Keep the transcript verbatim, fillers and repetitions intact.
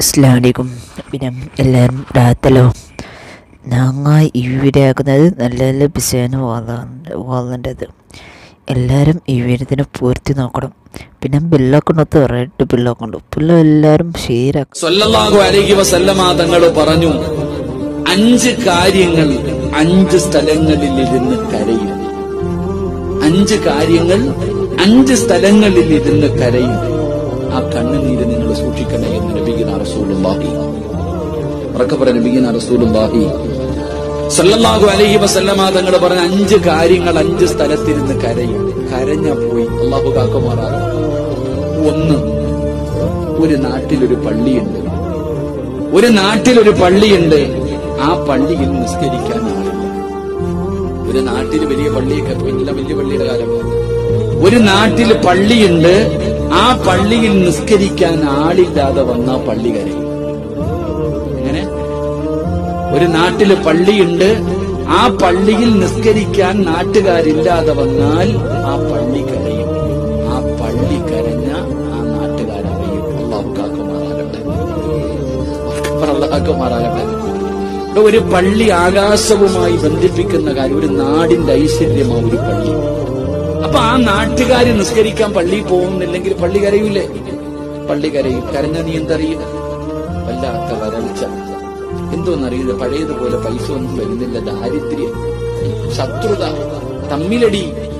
അസ്സലാമലൈക്കും. പിന്നെ എല്ലാവരും രാത്തലോ ഞങ്ങൾ ഈ വീഡിയോ ആക്കുന്നത് നല്ല നല്ല ബിസിയാണ് വാങ്ങേണ്ടത്. എല്ലാവരും ഈ വീഡിയോത്തിനെ പൂർത്തി നോക്കണം. പിന്നെ ബില്ലൊക്കെ ഉണ്ടോ, റെഡ് ബില്ലൊക്കെ ഉണ്ട്. ബില്ല് എല്ലാവരും ഷെയറാക്കും. സ്വല്ലല്ലാഹു അലൈഹി വസല്ലമ തങ്ങൾ പറഞ്ഞു, അഞ്ച് കാര്യങ്ങൾ അഞ്ച് സ്ഥലങ്ങളിൽ ഇരുന്ന് കരയും. അഞ്ച് കാര്യങ്ങൾ അഞ്ച് സ്ഥലങ്ങളിൽ ഇരുന്ന് കരയും. ആ കണ്ണുനീര് നിങ്ങൾ സൂക്ഷിക്കണേ എന്ന് നബിയുനാ റസൂലുള്ളാഹി ഉറക്കപ്പറ നബിയുനാ റസൂലുള്ളാഹി സ്വല്ലല്ലാഹു അലൈഹി വസല്ലമ തങ്ങൾ പറഞ്ഞ അഞ്ച് കാര്യങ്ങൾ അഞ്ച് സ്ഥലത്തിരുന്ന് കരയും. കരഞ്ഞ പോയി അല്ലാഹു കാക്കുമാറാണ്. ഒന്ന്, ഒരു നാട്ടിലൊരു പള്ളിയുണ്ട്. ഒരു നാട്ടിലൊരു പള്ളിയുണ്ട്. ആ പള്ളിയിൽ നിസ്കരിക്കാൻ ആളില്ല. ഒരു നാട്ടിൽ വലിയ പള്ളിയൊക്കെ വലിയ വലിയ പള്ളിയുടെ കാലമാണ്. ഒരു നാട്ടിൽ പള്ളിയുണ്ട്. ആ പള്ളിയിൽ നിസ്കരിക്കാൻ ആളില്ലാതെ വന്ന പള്ളി കരയും. എങ്ങനെ? ഒരു നാട്ടില് പള്ളിയുണ്ട്. ആ പള്ളിയിൽ നിസ്കരിക്കാൻ നാട്ടുകാരില്ലാതെ വന്നാൽ ആ പള്ളി കരയും. ആ പള്ളി കരഞ്ഞ ആ നാട്ടുകാരറിയും. അല്ലാഹു കാക്കുമാറാകട്ടെ, അല്ലാഹുമാറാകട്ടെ. ഒരു പള്ളി ആകാശവുമായി ബന്ധിപ്പിക്കുന്ന കാര്യം, ഒരു നാടിന്റെ ഐശ്വര്യമാണ് ഒരു പള്ളി. അപ്പൊ ആ നാട്ടുകാര് നിസ്കരിക്കാൻ പള്ളിയിൽ പോകുന്നില്ലെങ്കിൽ പള്ളി കരയൂലേ? പള്ളി കരയും. കരഞ്ഞ നീ എന്തറിയില്ല? വല്ലാത്ത വരൾച്ച, എന്തോന്നറിയില്ല. പഴയതുപോലെ പൈസ ഒന്നും വരുന്നില്ല. ദാരിദ്ര്യം, ശത്രുത, തമ്മിലടി,